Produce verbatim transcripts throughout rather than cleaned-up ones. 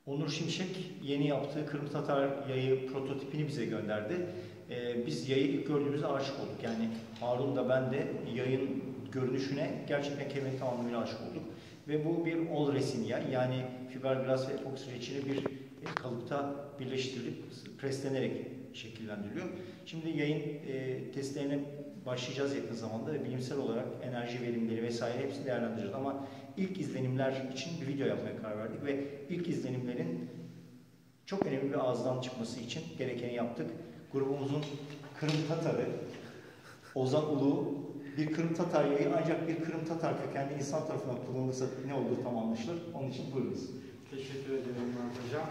Onur Şimşek yeni yaptığı Kırım Tatar yayı prototipini bize gönderdi. Ee, biz yayı ilk gördüğümüzde aşık olduk. Yani Harun da ben de yayın görünüşüne gerçekten kelimenin tamamıyla aşık olduk. Ve bu bir all resin yay, yani fiberglass ve epoksi reçini bir kalıpta birleştirilip preslenerek şekillendiriliyor. Şimdi yayın e, testlerine başlayacağız yakın zamanda ve bilimsel olarak enerji verimleri vesaire hepsini değerlendireceğiz. Ama ilk izlenimler için bir video yapmaya karar verdik ve ilk izlenimlerin çok önemli bir ağızdan çıkması için gerekeni yaptık. Grubumuzun Kırım Tatarı Ozan Ulu bir Kırım Tatar yayı ancak bir Kırım Tatar kökenli insan tarafından kullanılırsa ne olduğu tam anlaşılır. Onun için buyurunuz. Teşekkür ederim hocam.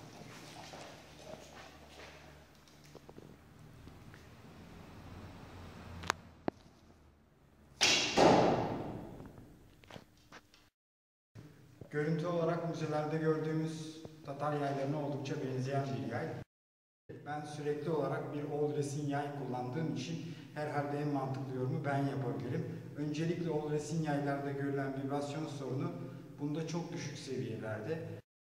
Görüntü olarak müzelerde gördüğümüz Tatar yaylarına oldukça benzeyen bir yay. Ben sürekli olarak bir all resin yay kullandığım için herhalde en mantıklı yorumu ben yapabilirim. Öncelikle all resin yaylarda görülen vibrasyon sorunu bunda çok düşük seviyelerde.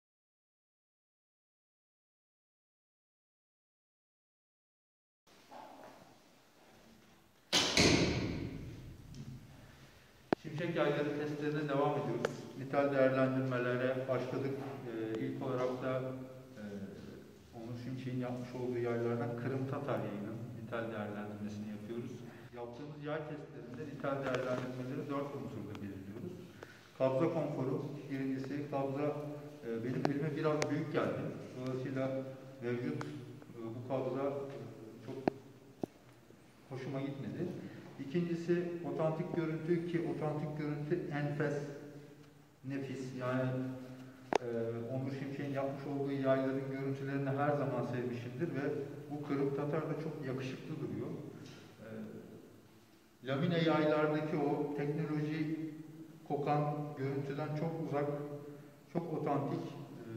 Şimşek yayları testlerine devam ediyoruz. Nitel değerlendirmelere başladık. Ee, ilk olarak da e, Onur Şimşek'in yapmış olduğu yaylardan Kırım Tatar yayının nitel değerlendirmesini yapıyoruz. Yaptığımız yay testlerinde nitel değerlendirmeleri dört unsurda belirliyoruz. Kabza konforu, birincisi kabza e, benim elime biraz büyük geldi. Dolayısıyla mevcut e, bu kabza e, çok hoşuma gitmedi. İkincisi otantik görüntü, ki otantik görüntü enfes, nefis. Yani e, Onur Şimşek'in yapmış olduğu yayların görüntülerini her zaman sevmişimdir ve bu Kırım Tatar da çok yakışıklı duruyor. E, lamine yaylardaki o teknoloji kokan görüntüden çok uzak, çok otantik, e,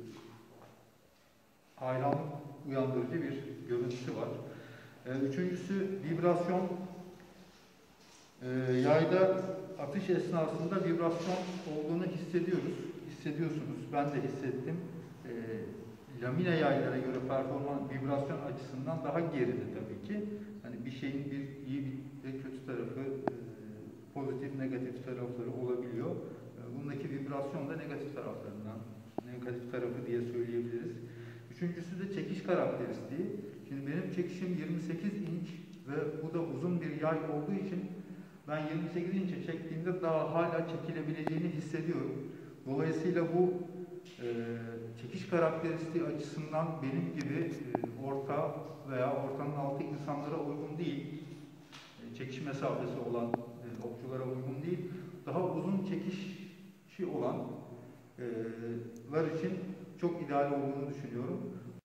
hayranlık uyandırıcı bir görüntüsü var. E, üçüncüsü vibrasyon. E, yayda atış esnasında vibrasyon olduğunu hissediyoruz, hissediyorsunuz. Ben de hissettim. E, lamine yaylara göre performans vibrasyon açısından daha geride tabii ki. Hani bir şeyin bir iyi ve kötü tarafı, e, pozitif, negatif tarafları olabiliyor. E, bundaki vibrasyon da negatif taraflarından, negatif tarafı diye söyleyebiliriz. Üçüncüsü de çekiş karakteristiği. Şimdi benim çekişim yirmi sekiz inç ve bu da uzun bir yay olduğu için ben yirmi sekiz inçe çektiğimde daha hala çekilebileceğini hissediyorum. Dolayısıyla bu e, çekiş karakteristiği açısından benim gibi e, orta veya ortanın altı insanlara uygun değil. E, çekiş mesafesi olan e, okçulara uygun değil. Daha uzun çekişi olanlar e, için çok ideal olduğunu düşünüyorum.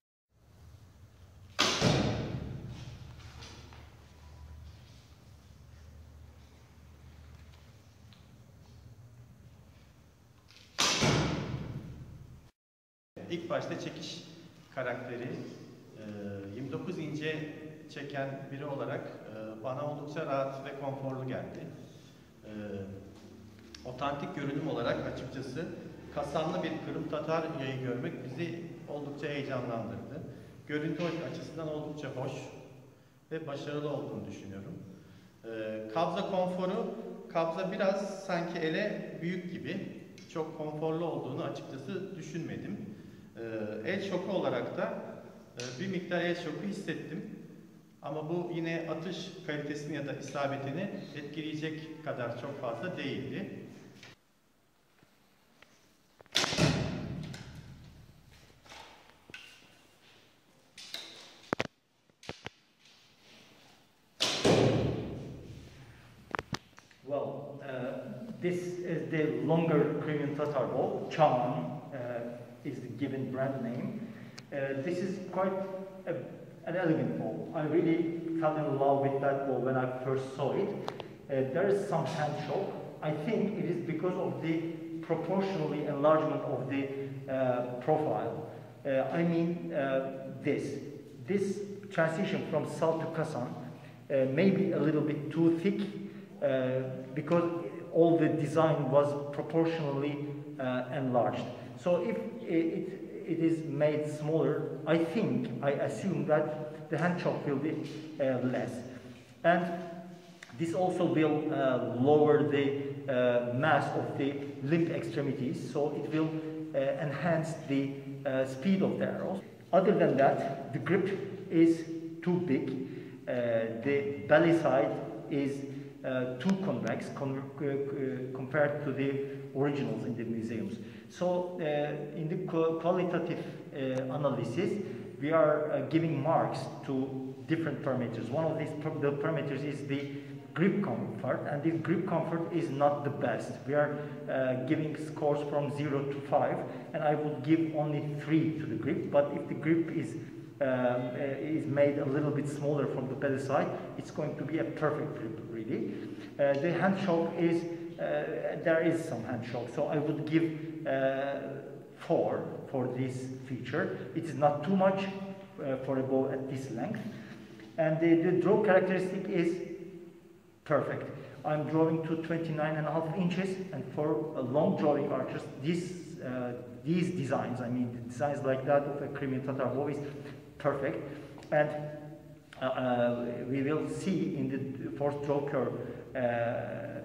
İlk başta çekiş karakteri, yirmi dokuz ince çeken biri olarak bana oldukça rahat ve konforlu geldi. Otantik görünüm olarak açıkçası kasanlı bir Kırım Tatar yayı görmek bizi oldukça heyecanlandırdı. Görüntü açısından oldukça hoş ve başarılı olduğunu düşünüyorum. Kabza konforu, kabza biraz sanki ele büyük gibi, çok konforlu olduğunu açıkçası düşünmedim. Ee, el şoku olarak da e, bir miktar el şoku hissettim. Ama bu yine atış kalitesini ya da isabetini etkileyecek kadar çok fazla değildi. Well, uh, this is the longer Crimean Tatar bow, Çaman. Uh, is the given brand name. Uh, this is quite a, an elegant bow. I really fell in love with that bow when I first saw it. Uh, there is some hand shock. I think it is because of the proportionally enlargement of the uh, profile. Uh, I mean uh, this. This transition from sal to kasan uh, may be a little bit too thick uh, because all the design was proportionally uh, enlarged. So if it, it is made smaller, I think, I assume that the hand choke will be uh, less. And this also will uh, lower the uh, mass of the limb extremities, so it will uh, enhance the uh, speed of the arrows. Other than that, the grip is too big. Uh, the belly side is uh, too convex con uh, compared to the originals in the museums. So uh, in the qualitative uh, analysis, we are uh, giving marks to different parameters. One of these the parameters is the grip comfort, and the grip comfort is not the best. We are uh, giving scores from zero to five, and I would give only three to the grip. But if the grip is um, uh, is made a little bit smaller from the belly side, it's going to be a perfect grip, really. Uh, the hand choke is uh, there is some hand choke, so I would give uh, four for this feature. It is not too much uh, for a bow at this length, and the, the draw characteristic is perfect. I'm drawing to twenty-nine and a half inches, and for a long drawing archers, these uh, these designs, I mean designs like that of a Crimean Tatar bow is perfect. And uh, uh, we will see in the fourth draw curve uh,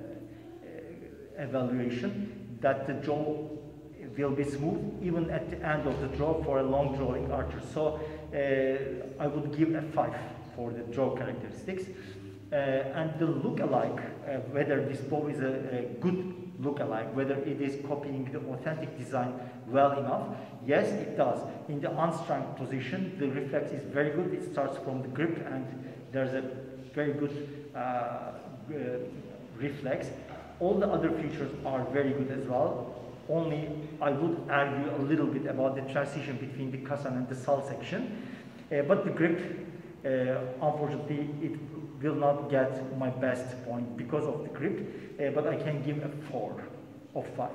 evaluation that the draw will be smooth even at the end of the draw for a long drawing archer. So uh, I would give a five for the draw characteristics. Uh, and the look-alike, uh, whether this bow is a, a good look-alike, whether it is copying the authentic design well enough, yes, it does. In the unstrung position, the reflex is very good. It starts from the grip, and there's a very good uh, uh, reflex. All the other features are very good as well. Only I would argue a little bit about the transition between the Kazan and the Sal section. Uh, but the grip, uh, unfortunately, it will not get my best point because of the grip, uh, but I can give a four of five.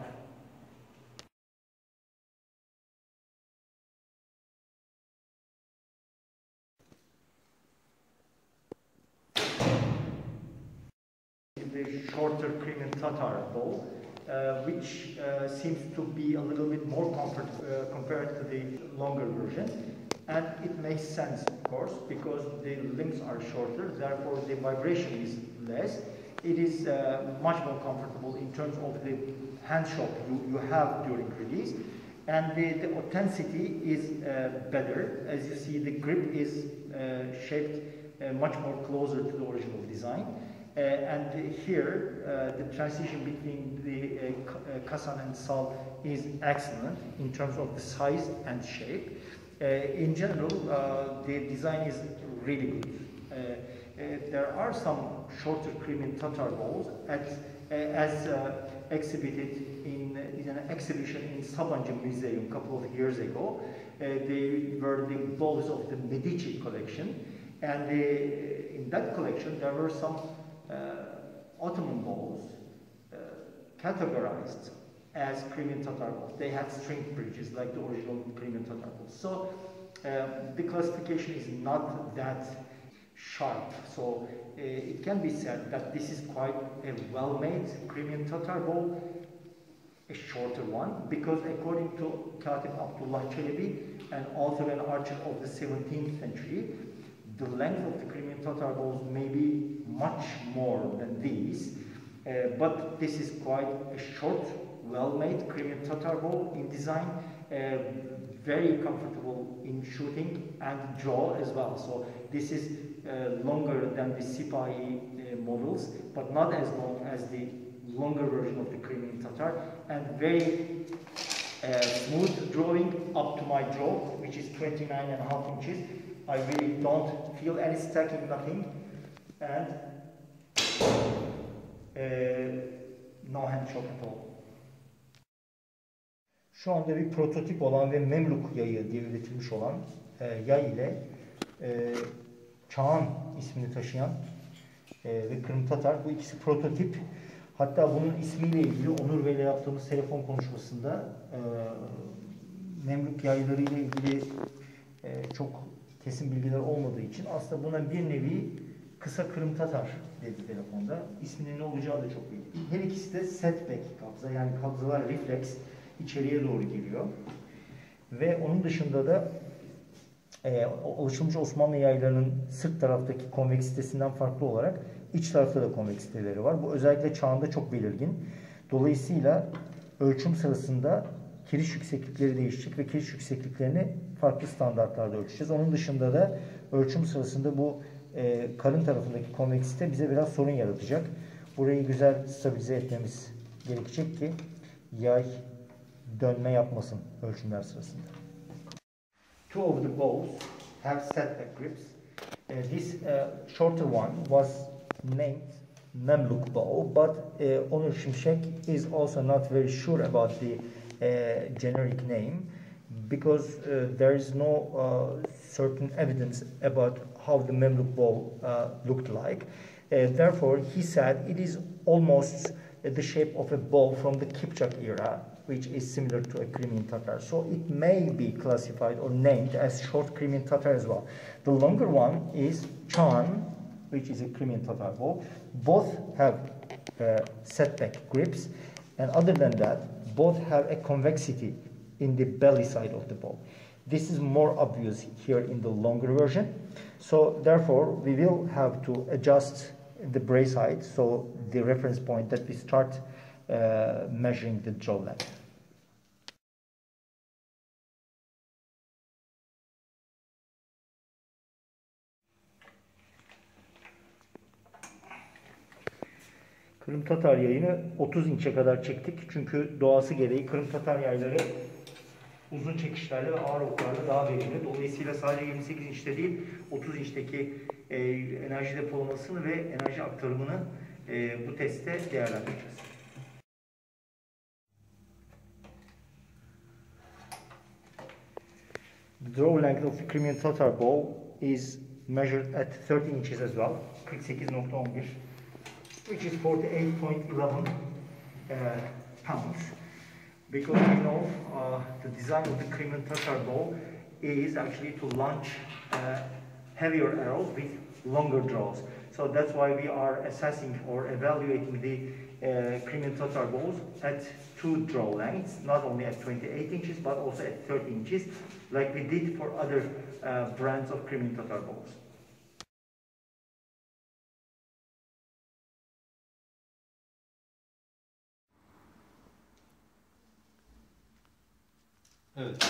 The shorter Crimean Tatar bow, uh, which uh, seems to be a little bit more comfort uh, compared to the longer version. And it makes sense, of course, because the limbs are shorter, therefore the vibration is less. It is uh, much more comfortable in terms of the hand shock you, you have during release. And the, the authenticity is uh, better. As you see, the grip is uh, shaped uh, much more closer to the original design. Uh, and here, uh, the transition between the uh, Kazan and Sal is excellent in terms of the size and shape. Uh, in general, uh, the design is really good. Uh, uh, there are some shorter Crimean Tatar bows at, uh, as uh, exhibited in, in an exhibition in Sabancı Museum a couple of years ago. Uh, they were the bows of the Medici collection, and they, in that collection there were some uh, Ottoman bows uh, categorized as Crimean Tatar bows. They had string bridges like the original Crimean Tatar bows. So uh, the classification is not that sharp. So uh, it can be said that this is quite a well-made Crimean Tatar bow, a shorter one, because according to Katip Abdullah Çelebi, an author and archer of the seventeenth century, the length of the Crimean Tatar bows may be much more than these, uh, but this is quite a short, well-made Crimean Tatar bow in design, uh, very comfortable in shooting and draw as well. So this is uh, longer than the Sipahi uh, models, but not as long as the longer version of the Crimean Tatar, and very uh, smooth drawing up to my draw, which is twenty-nine and a half inches. I really don't feel any stacking, nothing, and uh, no hand shock at all. Şu anda bir prototip olan ve Memluk yayı diye üretilmiş olan e, yay ile e, Çağan ismini taşıyan e, ve Kırım Tatar, bu ikisi prototip. Hatta bunun ismiyle ilgili Onur Bey ile yaptığımız telefon konuşmasında e, Memlük yayları ile ilgili e, çok kesin bilgiler olmadığı için aslında buna bir nevi kısa Kırım Tatar dedi telefonda. İsminin ne olacağı da çok belli değil. Her ikisi de setback kabza, yani kabzalar refleks içeriye doğru geliyor. Ve onun dışında da e, alışılmış Osmanlı yaylarının sırt taraftaki konveksitesinden farklı olarak iç tarafta da konveksiteleri var. Bu özellikle çağında çok belirgin. Dolayısıyla ölçüm sırasında kiriş yükseklikleri değişecek ve kiriş yüksekliklerini farklı standartlarda ölçeceğiz. Onun dışında da ölçüm sırasında bu e, karın tarafındaki konveksite bize biraz sorun yaratacak. Burayı güzel stabilize etmemiz gerekecek ki yay dönme yapmasın ölçümler sırasında. Two of the bows have setback grips. Uh, this uh, shorter one was named Memluk bow, but uh, Onur Şimşek is also not very sure about the uh, generic name because uh, there is no uh, certain evidence about how the Memluk bow uh, looked like. Uh, therefore, he said it is almost uh, the shape of a bow from the Kipchak era, which is similar to a Crimean Tatar. So it may be classified or named as short Crimean Tatar as well. The longer one is Chan, which is a Crimean Tatar bow. Both have uh, setback grips, and other than that, both have a convexity in the belly side of the bow. This is more obvious here in the longer version. So therefore, we will have to adjust the brace height, so the reference point that we start uh, measuring the jaw length. Kırım Tatar yayını otuz inçe kadar çektik. Çünkü doğası gereği Kırım Tatar yayları uzun çekişlerle ve ağır oklarla daha verimli. Dolayısıyla sadece yirmi sekiz inçte değil, otuz inçteki e, enerji depolamasını ve enerji aktarımını e, bu testte değerlendireceğiz. The draw length of the Crimean Tatar bow is measured at thirty inches as well, kırk sekiz nokta on bir, which is forty-eight point one one uh, pounds. Because we know uh, the design of the Crimean Tatar bow is actually to launch uh, heavier arrows with longer draws. So that's why we are assessing or evaluating the uh, Crimean Tatar bows at two draw lengths, not only at twenty-eight inches but also at thirty inches, like we did for other uh, brands of Crimean Tatar bows. Evet.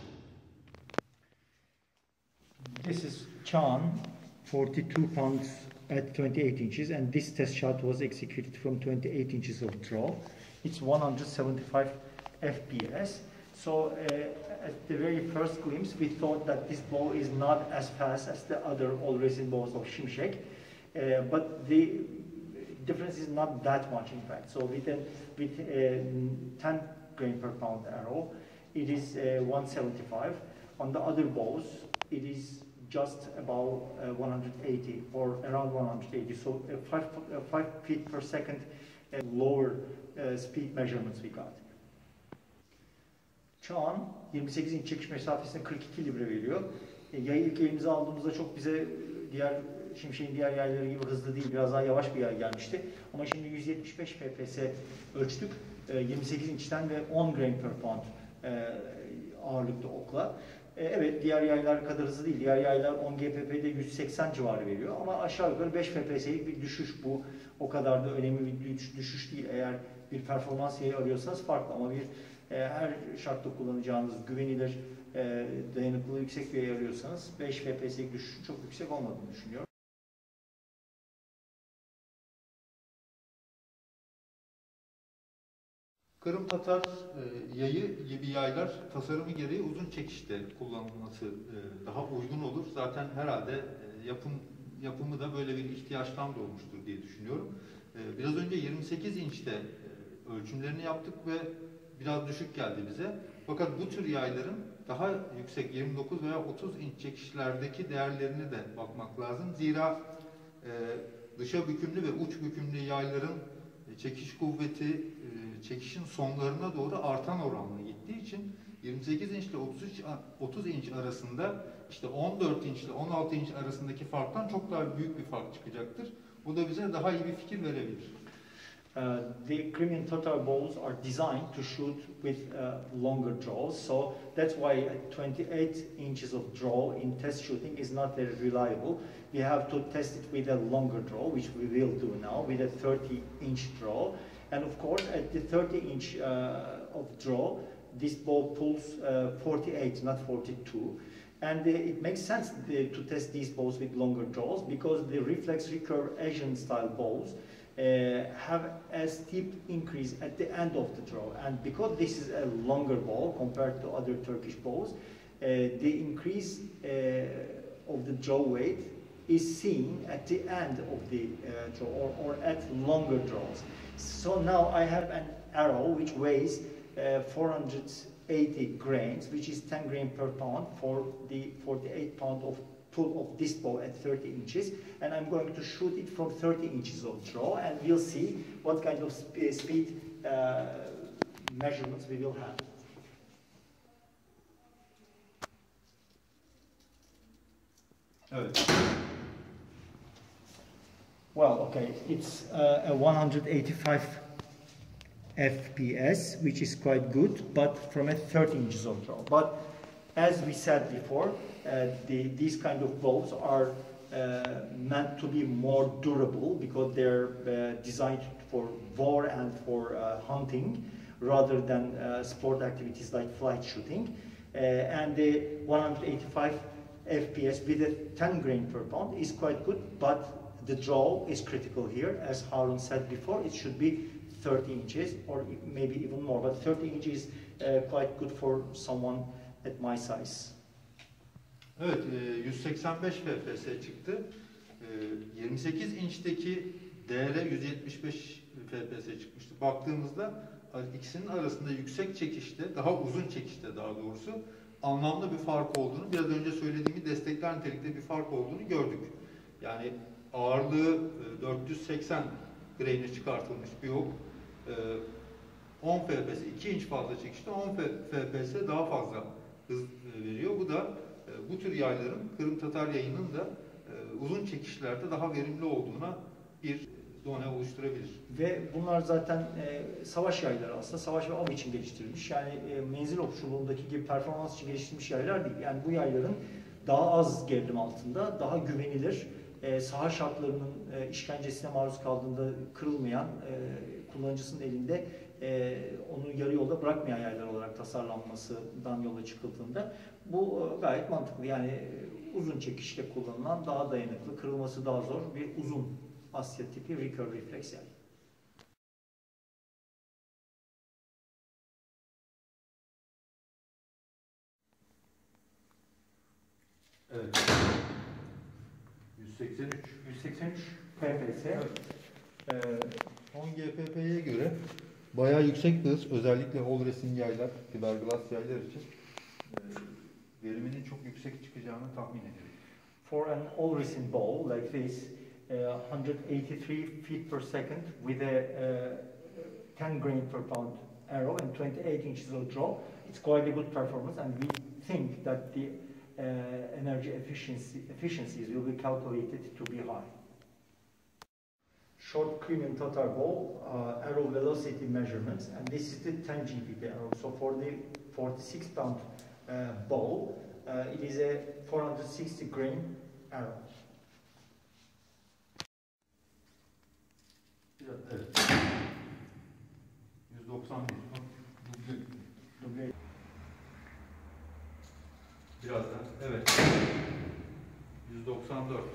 This is Chan, forty-two pounds at twenty-eight inches, and this test shot was executed from twenty-eight inches of draw. It's one hundred seventy-five F P S. So uh, at the very first glimpse, we thought that this bow is not as fast as the other all-resin bows of Şimşek, uh, but the difference is not that much, in fact. So with a with a ten grain per pound arrow, it is uh, one seventy-five. On the other bows, it is just about uh, one hundred eighty or around one hundred eighty. So uh, five, uh, five feet per second uh, lower uh, speed measurements we got. Şu an yirmi sekiz inç çekiş mesafesine kırk iki libre veriyor. E, yayı ilk elimize aldığımızda çok bize diğer Şimşek'in diğer yayları gibi hızlı değil, biraz daha yavaş bir yay gelmişti. Ama şimdi yüz yetmiş beş F P S ölçtük. E, yirmi sekiz inçten ve on grain per pound e, ağırlıkta okla. E, evet, diğer yaylar kadar hızlı değil. Diğer yaylar on G P P'de yüz seksen civarı veriyor. Ama aşağı yukarı beş F P S'lik bir düşüş bu. O kadar da önemli bir düşüş değil. Eğer bir performans yayı arıyorsanız farklı, ama bir e, her şartta kullanacağınız güvenilir, e, dayanıklılığı yüksek bir yay arıyorsanız beş F P S'lik düşüşün çok yüksek olmadığını düşünüyorum. Kırım Tatar e, yayı gibi yaylar tasarımı gereği uzun çekişte kullanılması e, daha uygun olur. Zaten herhalde e, yapım yapımı da böyle bir ihtiyaçtan doğmuştur diye düşünüyorum. E, biraz önce yirmi sekiz inçte e, ölçümlerini yaptık ve biraz düşük geldi bize. Fakat bu tür yayların daha yüksek yirmi dokuz veya otuz inç çekişlerdeki değerlerine de bakmak lazım. Zira e, dışa bükümlü ve uç bükümlü yayların çekiş kuvveti çekişin sonlarına doğru artan oranla gittiği için yirmi sekiz inç ile otuz inç arasında işte on dört inç ile on altı inç arasındaki farktan çok daha büyük bir fark çıkacaktır. Bu da bize daha iyi bir fikir verebilir. Uh, the Crimean Tatar bows are designed to shoot with uh, longer draws, so that's why twenty-eight inches of draw in test shooting is not very reliable. We have to test it with a longer draw, which we will do now, with a thirty inch draw. And of course, at the thirty inch uh, of draw, this bow pulls uh, forty-eight, not forty-two. And uh, it makes sense the, to test these bows with longer draws, because the reflex recurve Asian style bows Uh, have a steep increase at the end of the draw, and because this is a longer bow compared to other Turkish bows, uh, the increase uh, of the draw weight is seen at the end of the uh, draw, or, or at longer draws. So now I have an arrow which weighs uh, four hundred eighty grains, which is ten grain per pound for the forty-eight pound of pull of this bow at thirty inches, and I'm going to shoot it from thirty inches of draw, and we'll see what kind of sp speed uh, measurements we will have. Evet. Well, okay, it's uh, a one hundred eighty-five F P S, which is quite good, but from a thirty inches of draw. But as we said before, uh, the, these kind of bows are uh, meant to be more durable, because they're uh, designed for war and for uh, hunting, rather than uh, sport activities like flight shooting. Uh, and the one hundred eighty-five F P S with a ten grain per pound is quite good, but the draw is critical here. As Harun said before, it should be thirty inches, or maybe even more, but thirty inches is uh, quite good for someone at my size. Evet, yüz seksen beş F P S çıktı. yirmi sekiz inçteki değere yüz yetmiş beş F P S çıkmıştı. Baktığımızda ikisinin arasında yüksek çekişte, daha uzun çekişte daha doğrusu anlamlı bir fark olduğunu, biraz önce söylediğimi destekler nitelikte bir fark olduğunu gördük. Yani ağırlığı dört yüz seksen grain'e çıkartılmış bir ok, on F P S, iki inç fazla çekişte on F P S daha fazla hız veriyor. Bu da bu tür yayların, Kırım Tatar yayının da uzun çekişlerde daha verimli olduğuna bir done oluşturabilir. Ve bunlar zaten e, savaş yayları aslında, savaş ve av için geliştirilmiş. Yani e, menzil okçuluğundaki gibi performans için geliştirilmiş yaylar değil. Yani bu yayların daha az gerilim altında, daha güvenilir, e, saha şartlarının e, işkencesine maruz kaldığında kırılmayan, e, kullanıcısının elinde e, onu yarı yolda bırakmayan yaylar olarak tasarlanmasından yola çıkıldığında bu e, gayet mantıklı. Yani e, uzun çekişte kullanılan, daha dayanıklı, kırılması daha zor bir uzun Asya tipi recurve reflex yay. Evet. yüz seksen üç. yüz seksen üç F P S. Evet. Ee, on G P P'ye göre bayağı yüksek bir hız. Özellikle all racing yaylar, fiberglass yaylar için e, veriminin çok yüksek çıkacağını tahmin ediyorum. For an all racing bow like this, uh, one hundred eighty-three feet per second with a uh, ten grain per pound arrow and twenty-eight inches of draw, it's quite a good performance, and we think that the uh, energy efficiency efficiencies will be calculated to be high. Short Crimean Tatar bow, uh, arrow velocity measurements, and this is the ten G P P arrow. So for the forty-six pound uh, bow, uh, it is a four hundred sixty grain arrow. Evet. yüz doksan bir. Duble. Birazdan. Evet. yüz doksan dört.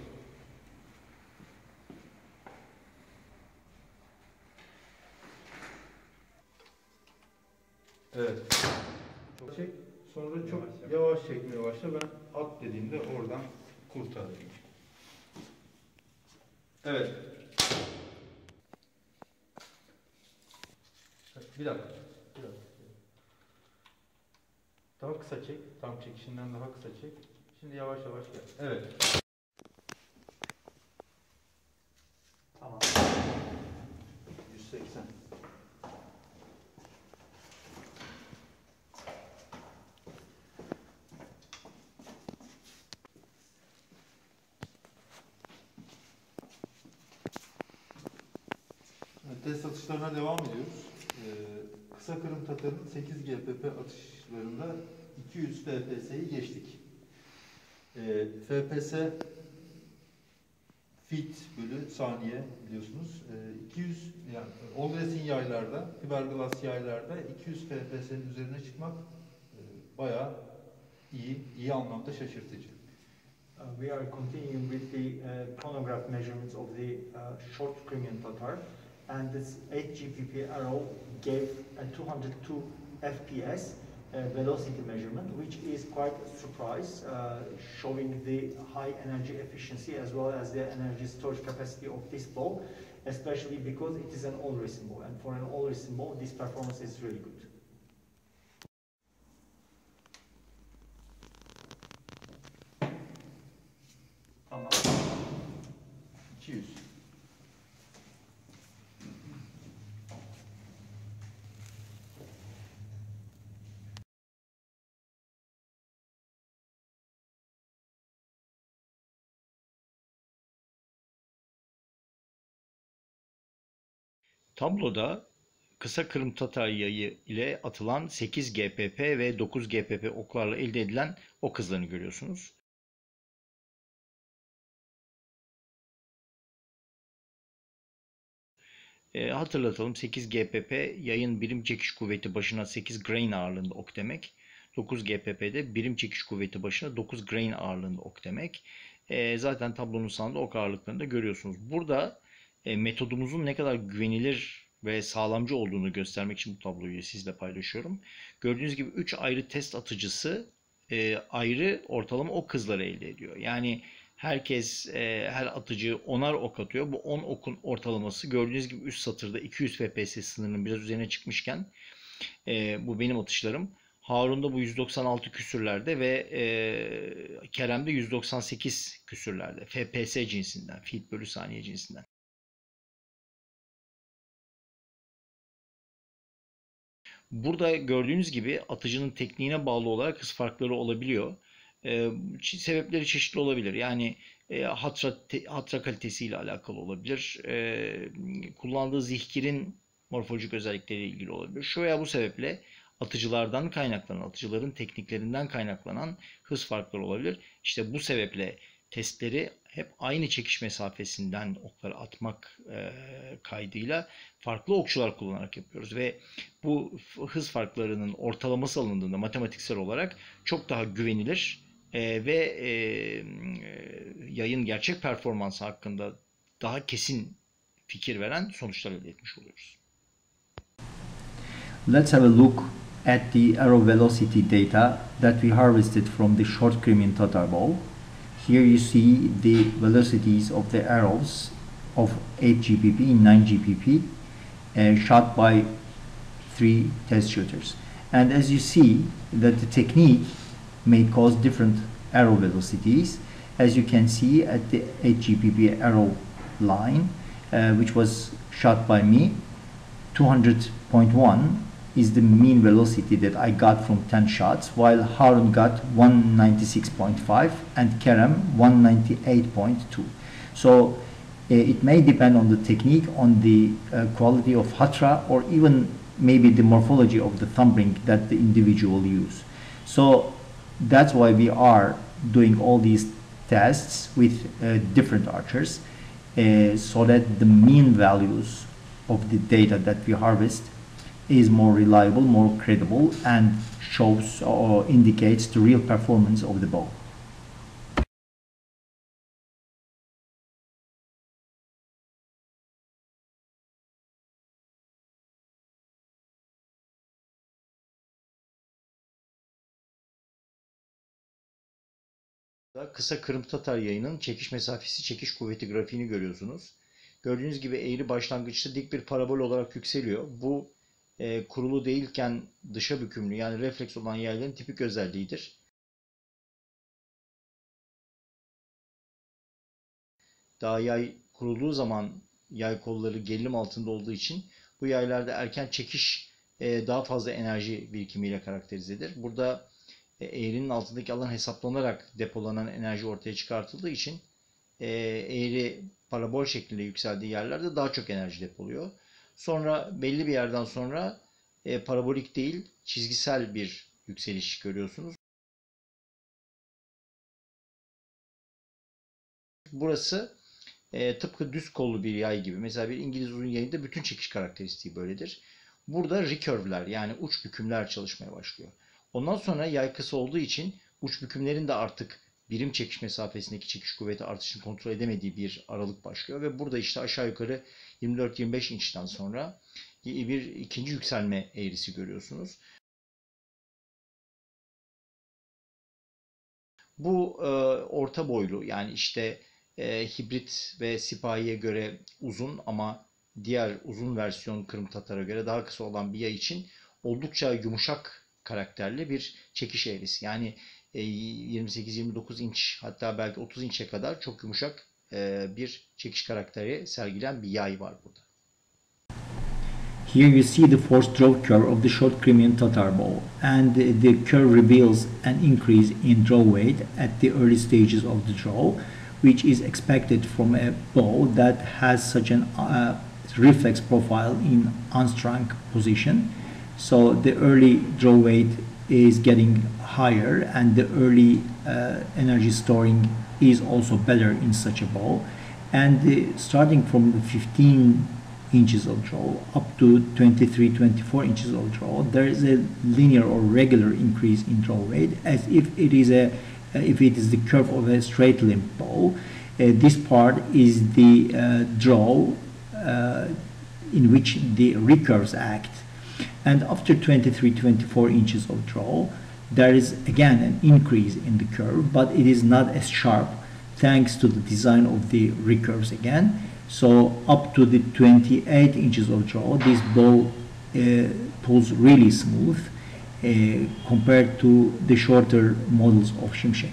Evet. Çok çek. Sonra çok yavaş, yavaş çekmeye başla. Ben at dediğimde oradan kurtarayım. Evet. Bir dakika. Bir dakika. Daha kısa çek. Tam çekişinden daha kısa çek. Şimdi yavaş yavaş gel. Evet. Tamam. yüz seksen. test atışlarına devam ediyoruz. Ee, kısa kırım tatarın sekiz G P P atışlarında iki yüz F P S'yi geçtik. Ee, F P S fit bölü saniye biliyorsunuz. Ee, iki yüz yani all resin yaylarda, fiberglass yaylarda iki yüz F P S'nin üzerine çıkmak e, bayağı iyi, iyi anlamda şaşırtıcı. Uh, we are continuing with the uh, chronograph measurements of the uh, short Crimean Tatar, and this eight G P P arrow gave a two hundred two F P S uh, velocity measurement, which is quite a surprise, uh, showing the high energy efficiency as well as the energy storage capacity of this bow, especially because it is an all resin bow, and for an all resin bow, this performance is really good. iki yüz. Tabloda kısa kırım tatar yayı ile atılan sekiz G P P ve dokuz G P P oklarla elde edilen ok hızlarını görüyorsunuz. E, hatırlatalım, sekiz G P P yayın birim çekiş kuvveti başına sekiz grain ağırlığında ok demek. dokuz G P P'de birim çekiş kuvveti başına dokuz grain ağırlığında ok demek. E, zaten tablonun sağında ok ağırlıklarını da görüyorsunuz. Burada e, metodumuzun ne kadar güvenilir ve sağlamcı olduğunu göstermek için bu tabloyu sizle paylaşıyorum. Gördüğünüz gibi üç ayrı test atıcısı e, ayrı ortalama ok hızları elde ediyor. Yani herkes, e, her atıcı onar ok atıyor. Bu on okun ortalaması gördüğünüz gibi üst satırda iki yüz F P S sınırının biraz üzerine çıkmışken e, bu benim atışlarım. Harun'da bu yüz doksan altı küsürlerde ve e, Kerem'de yüz doksan sekiz küsürlerde. F P S cinsinden, feet bölü saniye cinsinden. Burada gördüğünüz gibi atıcının tekniğine bağlı olarak hız farkları olabiliyor. E, sebepleri çeşitli olabilir. Yani e, hatra, te, hatra kalitesiyle alakalı olabilir. E, kullandığı zihkirin morfolojik özellikleriyle ilgili olabilir. Şu veya bu sebeple atıcılardan kaynaklanan, atıcıların tekniklerinden kaynaklanan hız farkları olabilir. İşte bu sebeple testleri hep aynı çekiş mesafesinden okları atmak e, kaydıyla farklı okçular kullanarak yapıyoruz ve bu hız farklarının ortalaması alındığında matematiksel olarak çok daha güvenilir e, ve e, yayın gerçek performansı hakkında daha kesin fikir veren sonuçlar elde etmiş oluyoruz. Let's have a look at the arrow velocity data that we harvested from the short Crimean Tatar bow. Here you see the velocities of the arrows of eight G P P and nine G P P uh, shot by three test shooters. And as you see that the technique may cause different arrow velocities. As you can see at the eight G P P arrow line, uh, which was shot by me, two hundred point one is the mean velocity that I got from ten shots, while Harun got one ninety-six point five and Kerem one ninety-eight point two. So uh, it may depend on the technique, on the uh, quality of hatra, or even maybe the morphology of the thumb ring that the individual use. So that's why we are doing all these tests with uh, different archers, uh, so that the mean values of the data that we harvest is more reliable, more credible, and shows or indicates the real performance of the bow. Kısa kırım tatar yayının çekiş mesafesi, çekiş kuvveti grafiğini görüyorsunuz. Gördüğünüz gibi eğri başlangıçta dik bir parabol olarak yükseliyor. Bu e, kurulu değilken dışa bükümlü, yani refleks olan yayların tipik özelliğidir. Daha yay kurulduğu zaman yay kolları gerilim altında olduğu için bu yaylarda erken çekiş e, daha fazla enerji birikimiyle karakterizedir. Burada eğrinin altındaki alan hesaplanarak depolanan enerji ortaya çıkartıldığı için eğri parabol şeklinde yükseldiği yerlerde daha çok enerji depoluyor. Sonra belli bir yerden sonra e, parabolik değil, çizgisel bir yükseliş görüyorsunuz. Burası e, tıpkı düz kollu bir yay gibi. Mesela bir İngiliz uzun yayında bütün çekiş karakteristiği böyledir. Burada recurve'ler yani uç bükümler çalışmaya başlıyor. Ondan sonra yay kısa olduğu için uç bükümlerin de artık birim çekiş mesafesindeki çekiş kuvveti artışını kontrol edemediği bir aralık başlıyor. Ve burada işte aşağı yukarı yirmi dört yirmi beş inçten sonra bir ikinci yükselme eğrisi görüyorsunuz. Bu e, orta boylu yani işte e, hibrit ve sipahiye göre uzun ama diğer uzun versiyon kırım tatara göre daha kısa olan bir yay için oldukça yumuşak karakterli bir çekiş eğrisi. Yani e, yirmi sekiz yirmi dokuz inç hatta belki otuz inçe kadar çok yumuşak e, bir çekiş karakteri sergilen bir yay var burada. Here you see the force draw curve of the short Crimean Tatar bow, and the curve reveals an increase in draw weight at the early stages of the draw, which is expected from a bow that has such an uh, reflex profile in unstrung position. So the early draw weight is getting higher, and the early uh, energy storing is also better in such a bow. And uh, starting from the fifteen inches of draw up to twenty-three twenty-four inches of draw, there is a linear or regular increase in draw weight as if it is a uh, if it is the curve of a straight limb bow. Uh, this part is the uh, draw uh, in which the recurves act, and after twenty-three twenty-four inches of draw there is again an increase in the curve, but it is not as sharp thanks to the design of the recurves again. So up to the twenty-eight inches of draw, this bow uh, pulls really smooth uh, compared to the shorter models of Şimşek.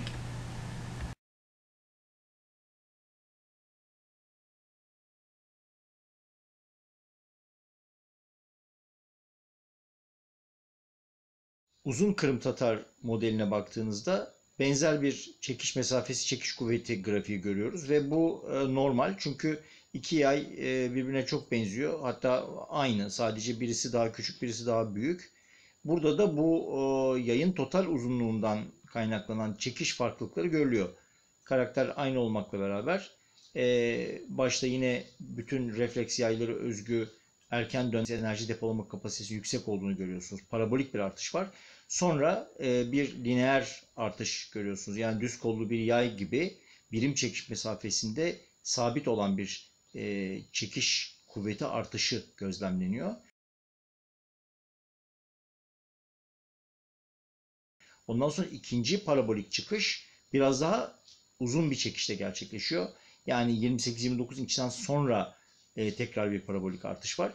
Uzun kırım tatar modeline baktığınızda benzer bir çekiş mesafesi, çekiş kuvveti grafiği görüyoruz ve bu e, normal çünkü iki yay e, birbirine çok benziyor. Hatta aynı, sadece birisi daha küçük, birisi daha büyük. Burada da bu e, yayın total uzunluğundan kaynaklanan çekiş farklılıkları görülüyor. Karakter aynı olmakla beraber e, başta yine bütün refleks yayları özgü erken dönem enerji depolama kapasitesi yüksek olduğunu görüyorsunuz. Parabolik bir artış var. Sonra e, bir lineer artış görüyorsunuz. Yani düz kollu bir yay gibi birim çekiş mesafesinde sabit olan bir e, çekiş kuvveti artışı gözlemleniyor. Ondan sonra ikinci parabolik çıkış biraz daha uzun bir çekişte gerçekleşiyor. Yani yirmi sekiz yirmi dokuz inçten sonra e, tekrar bir parabolik artış var.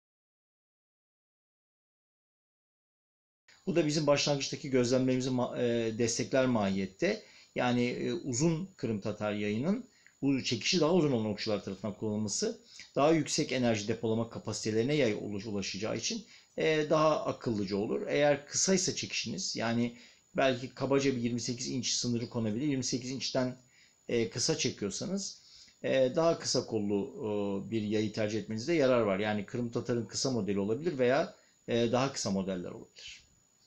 Bu da bizim başlangıçtaki gözlemlerimizi e, destekler mahiyette. Yani e, uzun kırım tatar yayının bu çekişi daha uzun olan okçular tarafından kullanılması daha yüksek enerji depolama kapasitelerine yay ulaşacağı için e, daha akıllıca olur. Eğer kısaysa çekişiniz, yani belki kabaca bir yirmi sekiz inç sınırı konabilir. yirmi sekiz inçten e, kısa çekiyorsanız e, daha kısa kollu e, bir yayı tercih etmenizde yarar var. Yani kırım tatarın kısa modeli olabilir veya e, daha kısa modeller olabilir.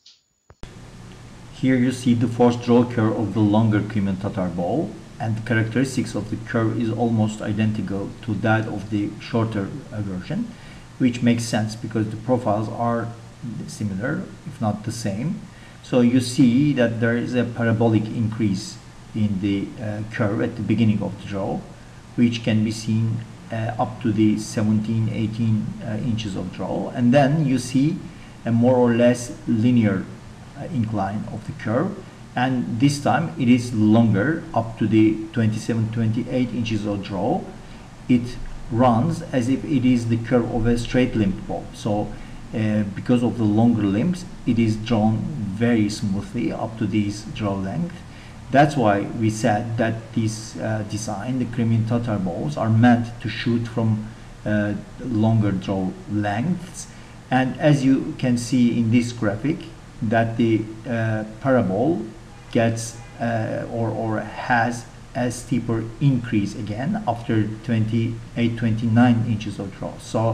Here you see the force draw curve of the longer Crimean Tatar bow, and the characteristics of the curve is almost identical to that of the shorter version, which makes sense because the profiles are similar, if not the same. So you see that there is a parabolic increase in the uh, curve at the beginning of the draw, which can be seen uh, up to the seventeen eighteen uh, inches of draw, and then you see a more or less linear Uh, incline of the curve, and this time it is longer up to the twenty-seven twenty-eight inches of draw. It runs as if it is the curve of a straight limbed bow. So uh, because of the longer limbs, it is drawn very smoothly up to this draw length. That's why we said that this uh, design, the Crimean Tatar bows, are meant to shoot from uh, longer draw lengths. And as you can see in this graphic, that the uh, parabol gets uh, or, or has a steeper increase again after twenty-eight twenty-nine inches of draw. So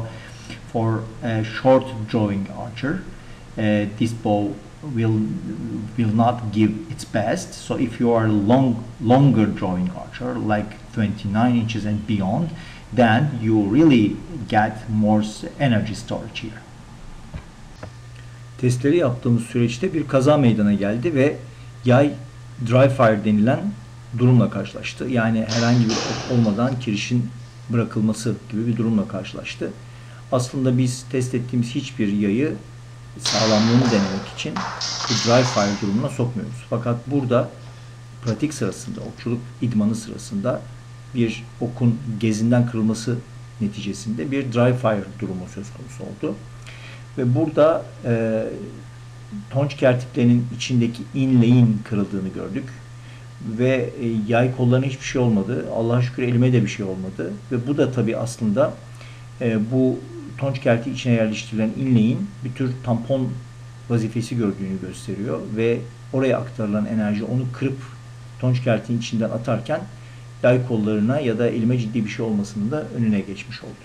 For a short drawing archer, uh, this bow will will not give its best. So if you are a long longer drawing archer, like twenty-nine inches and beyond, then you really get more energy storage here. Testleri yaptığımız süreçte bir kaza meydana geldi ve yay dry fire denilen durumla karşılaştı. Yani herhangi bir ok olmadan kirişin bırakılması gibi bir durumla karşılaştı. Aslında biz test ettiğimiz hiçbir yayı sağlamlığını denemek için bu dry fire durumuna sokmuyoruz. Fakat burada pratik sırasında, okçuluk idmanı sırasında bir okun gezinden kırılması neticesinde bir dry fire durumu söz konusu oldu. Ve burada e, tonç kertiklerinin içindeki inlay'in kırıldığını gördük. Ve e, yay kollarına hiçbir şey olmadı. Allah'a şükür elime de bir şey olmadı. Ve bu da tabii aslında e, bu tonç kertiği içine yerleştirilen inlay'in bir tür tampon vazifesi gördüğünü gösteriyor. Ve oraya aktarılan enerji onu kırıp tonç kertiğin içinden atarken yay kollarına ya da elime ciddi bir şey olmasının da önüne geçmiş oldu.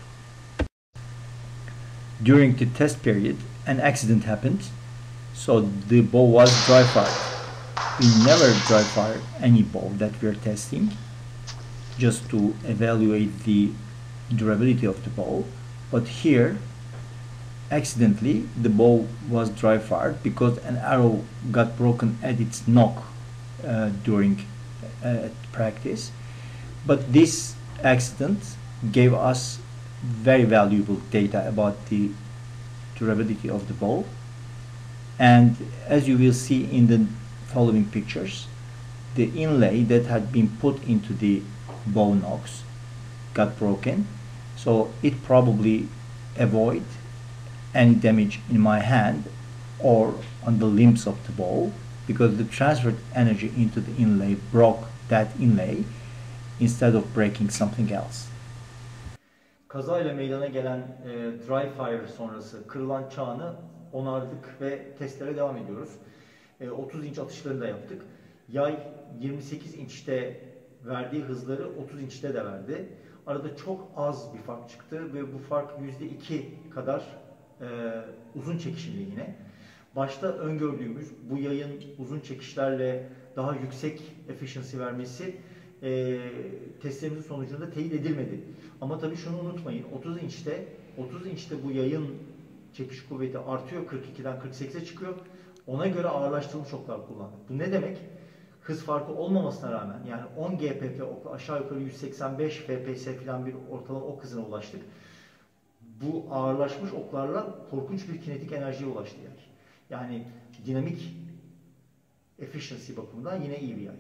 During the test period, an accident happened, so the bow was dry fired. We never dry fire any bow that we are testing, just to evaluate the durability of the bow. But here, accidentally, the bow was dry fired because an arrow got broken at its nock uh, during uh, practice. But this accident gave us very valuable data about the durability of the bow. And as you will see in the following pictures, the inlay that had been put into the bow nocks got broken. So it probably avoid any damage in my hand or on the limbs of the bow, because the transferred energy into the inlay broke that inlay instead of breaking something else. Kazayla meydana gelen e, dry fire sonrası kırılan çağını onardık ve testlere devam ediyoruz. E, otuz inç atışlarını da yaptık. Yay yirmi sekiz inçte verdiği hızları otuz inçte de verdi. Arada çok az bir fark çıktı ve bu fark yüzde iki kadar e, uzun çekişimli yine. Başta öngördüğümüz bu yayın uzun çekişlerle daha yüksek efficiency vermesi e, testlerimizin sonucunda teyit edilmedi. Ama tabii şunu unutmayın, otuz inçte otuz inçte bu yayın çekiş kuvveti artıyor, kırk ikiden kırk sekize çıkıyor. Ona göre ağırlaştırılmış oklar kullandık. Bu ne demek? Hız farkı olmamasına rağmen, yani on G P F okla aşağı yukarı yüz seksen beş F P S falan bir ortalama ok hızına ulaştık. Bu ağırlaşmış oklarla korkunç bir kinetik enerjiye ulaştı yani. Yani dinamik efficiency bakımından yine iyi bir yay.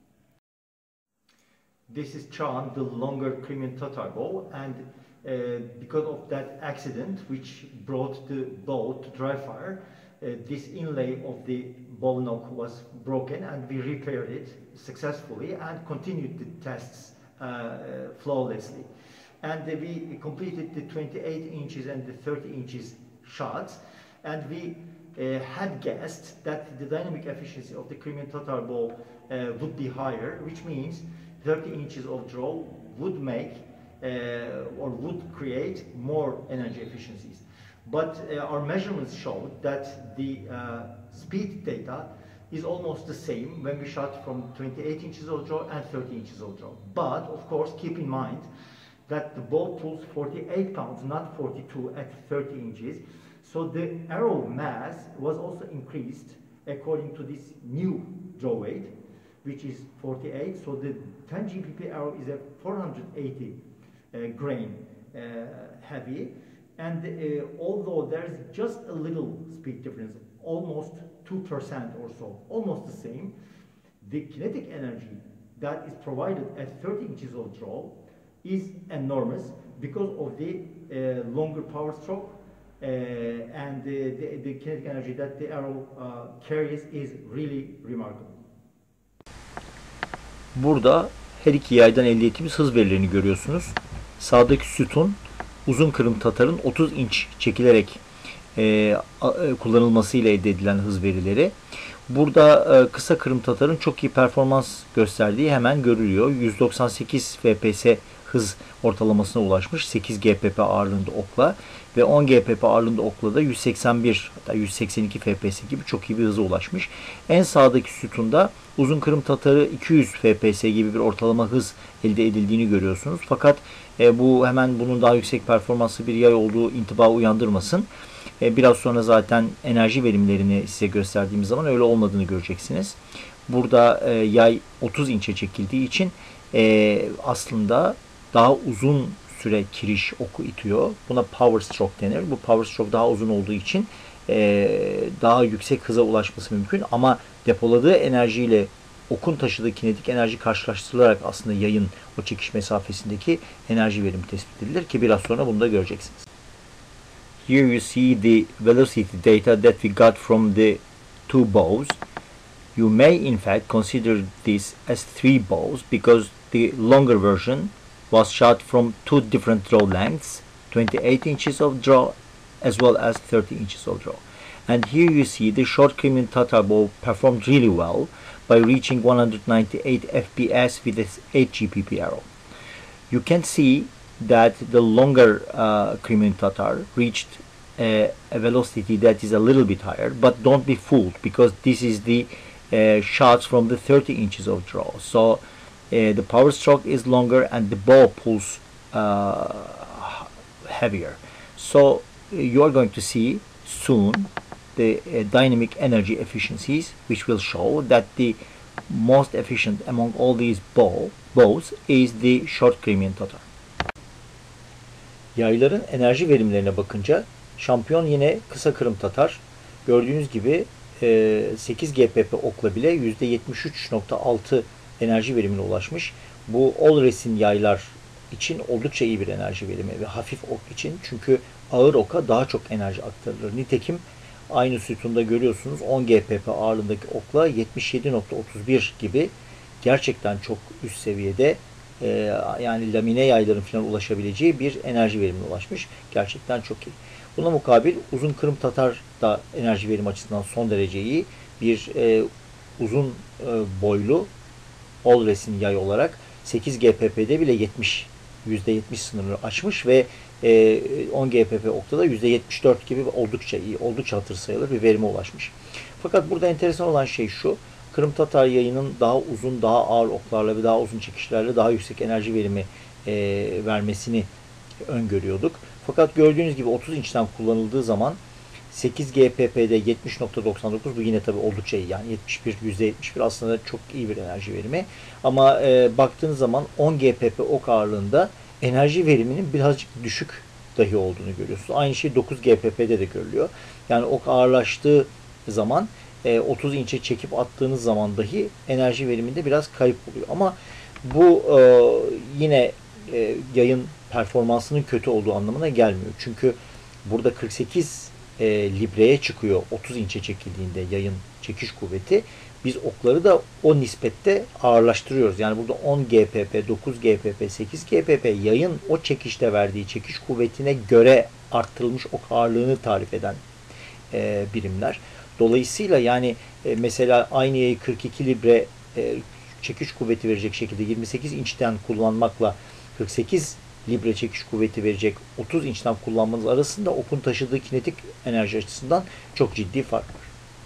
This is Chan, the longer Crimean Tatar bow, and uh, because of that accident which brought the bow to dry fire, uh, this inlay of the bow nock was broken and we repaired it successfully and continued the tests uh, uh, flawlessly. And uh, we completed the twenty-eight inches and the thirty inches shots, and we uh, had guessed that the dynamic efficiency of the Crimean Tatar bow uh, would be higher, which means thirty inches of draw would make uh, or would create more energy efficiencies. But uh, our measurements showed that the uh, speed data is almost the same when we shot from twenty-eight inches of draw and thirty inches of draw. But of course, keep in mind that the bow pulls forty-eight pounds, not forty-two at thirty inches. So the arrow mass was also increased according to this new draw weight, which is forty-eight. So the ten G P P arrow is a four hundred eighty uh, grain uh, heavy. And uh, although there's just a little speed difference, almost two percent or so, almost the same, the kinetic energy that is provided at thirty inches of draw is enormous because of the uh, longer power stroke uh, and the, the, the kinetic energy that the arrow uh, carries is really remarkable. Burada her iki yaydan elde ettiğimiz hız verilerini görüyorsunuz. Sağdaki sütun uzun kırım tatarın otuz inç çekilerek e, kullanılmasıyla elde edilen hız verileri. Burada e, kısa kırım tatarın çok iyi performans gösterdiği hemen görülüyor. yüz doksan sekiz F P S hız ortalamasına ulaşmış sekiz G P P ağırlığında okla ve on G P P ağırlığında okla da yüz seksen bir hatta yüz seksen iki F P S gibi çok iyi bir hıza ulaşmış. En sağdaki sütunda uzun kırım tatarı iki yüz F P S gibi bir ortalama hız elde edildiğini görüyorsunuz. Fakat e, bu hemen bunun daha yüksek performanslı bir yay olduğu intiba uyandırmasın. E, biraz sonra zaten enerji verimlerini size gösterdiğimiz zaman öyle olmadığını göreceksiniz. Burada e, yay otuz inçe çekildiği için e, aslında daha uzun süre kiriş oku itiyor. Buna power stroke denir. Bu power stroke daha uzun olduğu için e, daha yüksek hıza ulaşması mümkün. Ama depoladığı enerjiyle okun taşıdığı kinetik enerji karşılaştırılarak aslında yayın o çekiş mesafesindeki enerji verimi tespit edilir ki biraz sonra bunu da göreceksiniz. Here you see the velocity data that we got from the two bows. You may in fact consider this as three bows because the longer version was shot from two different draw lengths, twenty-eight inches of draw as well as thirty inches of draw. And here you see the short Crimean Tatar bow performed really well by reaching one hundred ninety-eight F P S with its eight G P P arrow. You can see that the longer uh, Crimean Tatar reached uh, a velocity that is a little bit higher, but don't be fooled because this is the uh, shots from the thirty inches of draw. So uh, the power stroke is longer and the bow pulls uh, heavier. So uh, you are going to see soon the uh, dynamic energy efficiencies, which will show that the most efficient among all these bow, bows is the short Crimean Tatar. Yayların enerji verimlerine bakınca şampiyon yine kısa kırım tatar. Gördüğünüz gibi e, sekiz G P P okla bile yüzde yetmiş üç nokta altı enerji verimine ulaşmış. Bu all resin yaylar için oldukça iyi bir enerji verimi ve hafif ok için, çünkü ağır oka daha çok enerji aktarılır. Nitekim aynı sütunda görüyorsunuz on G P P ağırlığındaki okla yetmiş yedi nokta otuz bir gibi gerçekten çok üst seviyede e, yani lamine yayların falan ulaşabileceği bir enerji verimine ulaşmış. Gerçekten çok iyi. Buna mukabil uzun kırım tatar da enerji verimi açısından son derece iyi. Bir e, uzun e, boylu all resin yay olarak sekiz G P P'de bile yetmiş yüzde yetmiş sınırını aşmış ve e, on G P P okta da yüzde yetmiş dört gibi oldukça iyi, oldukça hatır sayılır bir verime ulaşmış. Fakat burada enteresan olan şey şu: kırım tatar yayının daha uzun, daha ağır oklarla ve daha uzun çekişlerle daha yüksek enerji verimi e, vermesini öngörüyorduk. Fakat gördüğünüz gibi otuz inçten kullanıldığı zaman sekiz G P P'de yetmiş nokta doksan dokuz, bu yine tabii oldukça iyi. Yani yetmiş bir, yüzde yetmiş bir aslında çok iyi bir enerji verimi. Ama e, baktığınız zaman on G P P ok ağırlığında enerji veriminin birazcık düşük dahi olduğunu görüyorsunuz. Aynı şey dokuz G P P'de de görülüyor. Yani ok ağırlaştığı zaman e, otuz inçe çekip attığınız zaman dahi enerji veriminde biraz kayıp oluyor. Ama bu e, yine e, yayın performansının kötü olduğu anlamına gelmiyor. Çünkü burada kırk sekiz e, libreye çıkıyor otuz inçe çekildiğinde yayın çekiş kuvveti. Biz okları da o nispette ağırlaştırıyoruz. Yani burada on G P P, dokuz G P P, sekiz G P P yayın o çekişte verdiği çekiş kuvvetine göre arttırılmış ok ağırlığını tarif eden e, birimler. Dolayısıyla yani e, mesela aynı yayı kırk iki libre e, çekiş kuvveti verecek şekilde yirmi sekiz inçten kullanmakla kırk sekiz libre çekiş kuvveti verecek otuz inçten kullanmanız arasında okun taşıdığı kinetik enerji açısından çok ciddi fark var.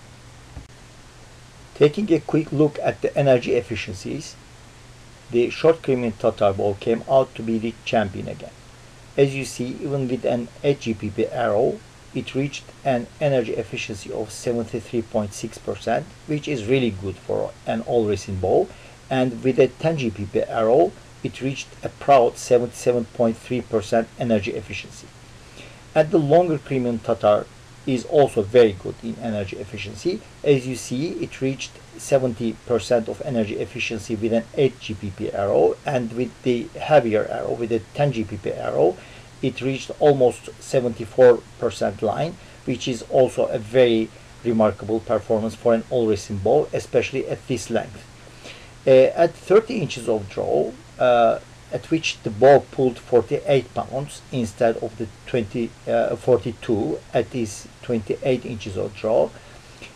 Taking a quick look at the energy efficiencies, the short Crimean Tatar bow came out to be the champion again. As you see, even with an eight G P P arrow, it reached an energy efficiency of seventy-three point six percent, which is really good for an all resin bow, and with a ten G P P arrow, it reached a proud seventy-seven point three percent energy efficiency. And the longer Crimean Tatar is also very good in energy efficiency. As you see, it reached seventy percent of energy efficiency with an eight G P P arrow, and with the heavier arrow, with a ten G P P arrow, it reached almost seventy-four percent line, which is also a very remarkable performance for an all resin bow, especially at this length. Uh, at thirty inches of draw, uh, at which the bow pulled forty-eight pounds instead of the twenty, uh, forty-two at these twenty-eight inches of draw,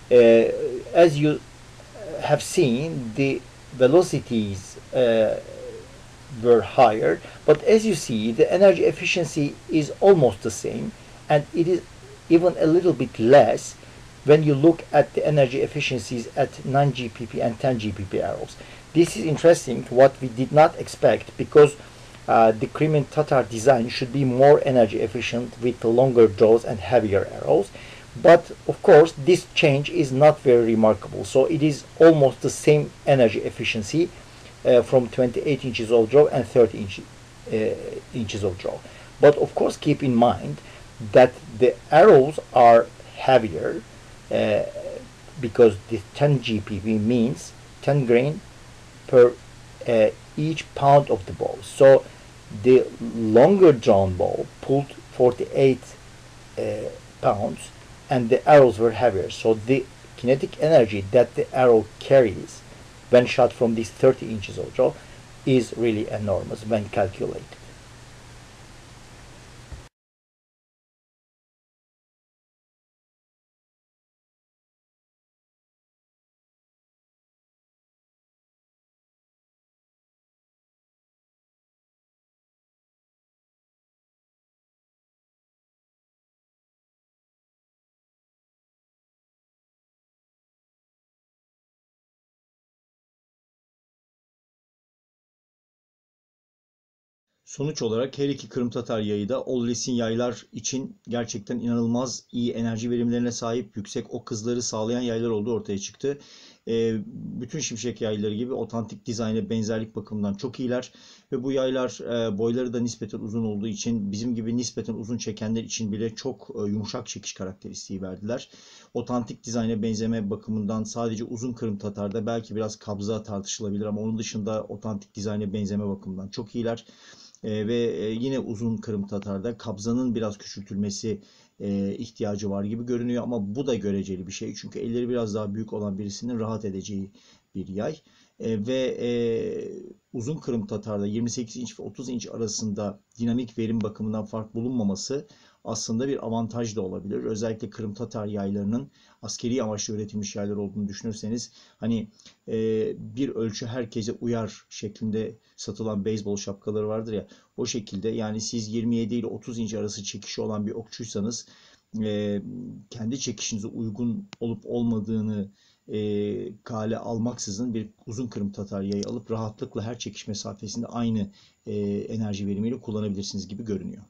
Uh, as you have seen, the velocities uh, were higher, but as you see, the energy efficiency is almost the same, and it is even a little bit less when you look at the energy efficiencies at nine G P P and ten G P P arrows. This is interesting, what we did not expect, because uh, the Crimean Tatar design should be more energy efficient with longer draws and heavier arrows. But of course, this change is not very remarkable. So it is almost the same energy efficiency uh, from twenty-eight inches of draw and thirty inch, uh, inches of draw. But of course, keep in mind that the arrows are heavier uh, because the ten G P P means ten grain per uh, each pound of the bow. So the longer drawn bow pulled forty-eight uh, pounds, and the arrows were heavier. So the kinetic energy that the arrow carries when shot from these thirty inches of draw is really enormous when calculated. Sonuç olarak her iki Kırım Tatar yayı da All Resin yaylar için gerçekten inanılmaz iyi enerji verimlerine sahip, yüksek ok hızları sağlayan yaylar olduğu ortaya çıktı. E, bütün Şimşek yayları gibi otantik dizayna benzerlik bakımından çok iyiler ve bu yaylar e, boyları da nispeten uzun olduğu için bizim gibi nispeten uzun çekenler için bile çok e, yumuşak çekiş karakteristiği verdiler. Otantik dizayna benzeme bakımından sadece uzun Kırım Tatar'da belki biraz kabza tartışılabilir ama onun dışında otantik dizayna benzeme bakımından çok iyiler. Ee, ve yine uzun Kırım Tatar'da kabzanın biraz küçültülmesi e, ihtiyacı var gibi görünüyor ama bu da göreceli bir şey. Çünkü elleri biraz daha büyük olan birisinin rahat edeceği bir yay. E, ve e, uzun Kırım Tatar'da yirmi sekiz inç ve otuz inç arasında dinamik verim bakımından fark bulunmaması aslında bir avantaj da olabilir. Özellikle Kırım Tatar yaylarının askeri amaçlı üretilmiş yaylar olduğunu düşünürseniz hani e, bir ölçü herkese uyar şeklinde satılan beyzbol şapkaları vardır ya, o şekilde yani siz yirmi yedi ile otuz inç arası çekişi olan bir okçuysanız e, kendi çekişinize uygun olup olmadığını e, kale almaksızın bir uzun Kırım Tatar yayı alıp rahatlıkla her çekiş mesafesinde aynı e, enerji verimiyle kullanabilirsiniz gibi görünüyor.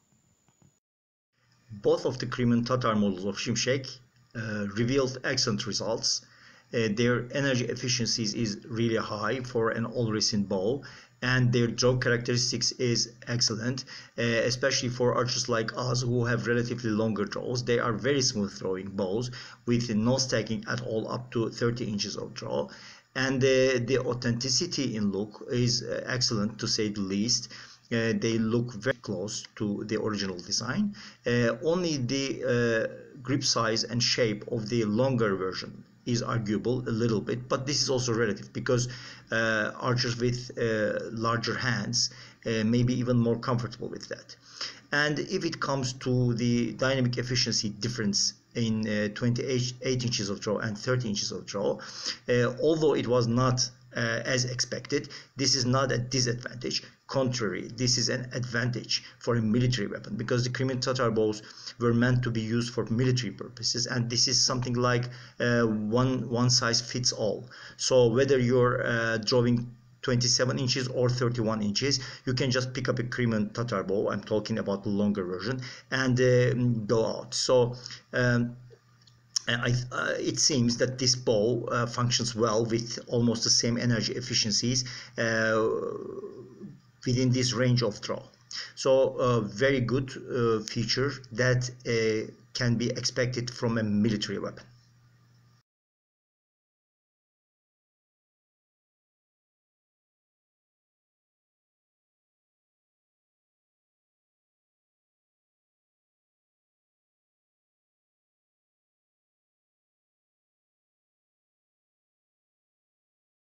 Both of the Crimean Tatar models of Şimşek uh, revealed excellent results. Uh, their energy efficiencies is really high for an all-resin bow, and their draw characteristics is excellent, uh, especially for archers like us who have relatively longer draws. They are very smooth throwing bows with no stacking at all up to thirty inches of draw. And uh, the authenticity in look is uh, excellent to say the least. Uh, they look very close to the original design. Uh, only the uh, grip size and shape of the longer version is arguable a little bit, but this is also relative because uh, archers with uh, larger hands uh, may be even more comfortable with that. And if it comes to the dynamic efficiency difference in uh, twenty-eight inches of draw and thirty inches of draw, uh, although it was not uh, as expected, this is not a disadvantage. Contrary, this is an advantage for a military weapon because the Crimean Tatar bows were meant to be used for military purposes, and this is something like uh, one one size fits all. So whether you're uh, drawing twenty-seven inches or thirty-one inches, you can just pick up a Crimean Tatar bow, I'm talking about the longer version, and uh, go out. So um, I, uh, it seems that this bow uh, functions well with almost the same energy efficiencies uh, within this range of draw. So a very good uh, feature that uh, can be expected from a military weapon.